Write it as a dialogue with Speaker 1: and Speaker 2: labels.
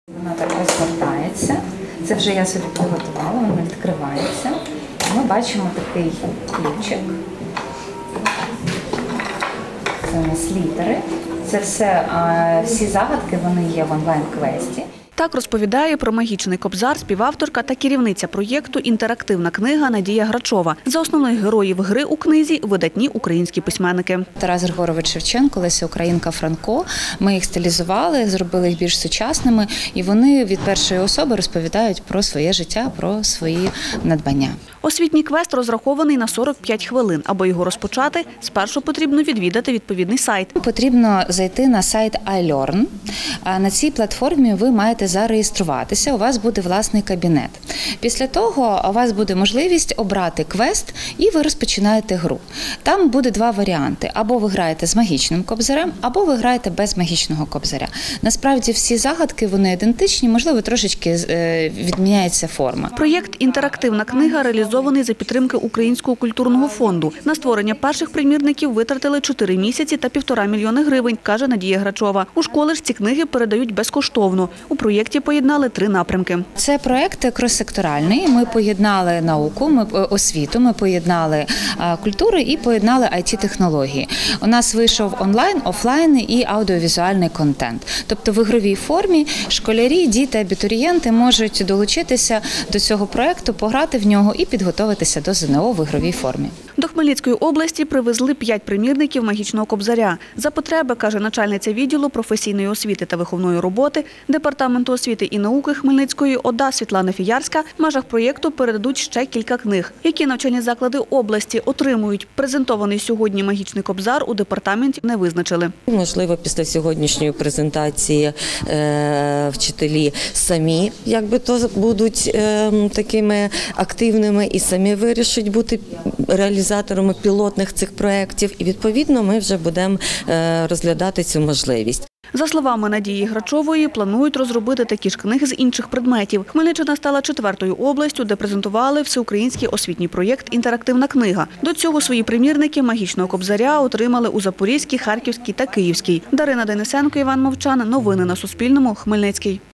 Speaker 1: Вона так розгортається. Це вже я собі приготувала, вона відкривається. Ми бачимо такий ключик. Це у нас літери. Це всі загадки, вони є в онлайн-квесті.
Speaker 2: Так розповідає про магічний кобзар співавторка та керівниця проєкту «Інтерактивна книга» Надія Грачова. За основних героїв гри у книзі – видатні українські письменники.
Speaker 3: Тарас Григорович Шевченко, Леся Українка, Франко. Ми їх стилізували, зробили їх більш сучасними, і вони від першої особи розповідають про своє життя, про свої надбання.
Speaker 2: Освітній квест розрахований на 45 хвилин. Аби його розпочати, спершу потрібно відвідати відповідний сайт.
Speaker 3: Потрібно зайти на сайт iLearn. На цій платформі ви маєте зареєструватися, у вас буде власний кабінет. Після того у вас буде можливість обрати квест і ви розпочинаєте гру. Там буде два варіанти. Або ви граєте з магічним кобзарем, або ви граєте без магічного кобзаря. Насправді всі загадки, вони ідентичні, можливо, трошечки відміняється форма.
Speaker 2: Проєкт «Інтерактивна книга» реалізований за підтримки Українського культурного фонду. На створення перших примірників витратили 4 місяці та 1,5 мільйони гривень, каже Надія Грачова. У школи ж ці книги передають безкоштовно. У проєкті поєднали 3 напрямки.
Speaker 3: Це проєкт крос-секторальний. Ми поєднали науку, освіту, ми поєднали культуру і поєднали IT-технології. У нас вийшов онлайн, офлайн і аудіовізуальний контент. Тобто в ігровій формі школярі, діти, абітурієнти можуть долучитися до цього проєкту, пограти в нього і підготуватися до ЗНО в ігровій формі.
Speaker 2: До Хмельницької області привезли 5 примірників магічного кобзаря. За потреби, каже начальниця відділу професійної освіти та виховної роботи Департаменту освіти і науки Хмельницької ОДА Світлана Фіярська, в межах проєкту передадуть ще кілька книг. Які навчальні заклади області отримують презентований сьогодні магічний кобзар, у департаменті не визначили.
Speaker 4: Можливо, після сьогоднішньої презентації вчителі самі будуть такими активними і самі вирішать бути реалізаторами пілотних цих проєктів. І, відповідно, ми вже будемо розглядати цю можливість.
Speaker 2: За словами Надії Грачової, планують розробити такі ж книги з інших предметів. Хмельниччина стала 4-ю областю, де презентували всеукраїнський освітній проєкт «Інтерактивна книга». До цього свої примірники магічного кобзаря отримали у Запорізькій, Харківській та Київській. Дарина Денисенко, Іван Мовчан. Новини на Суспільному. Хмельницький.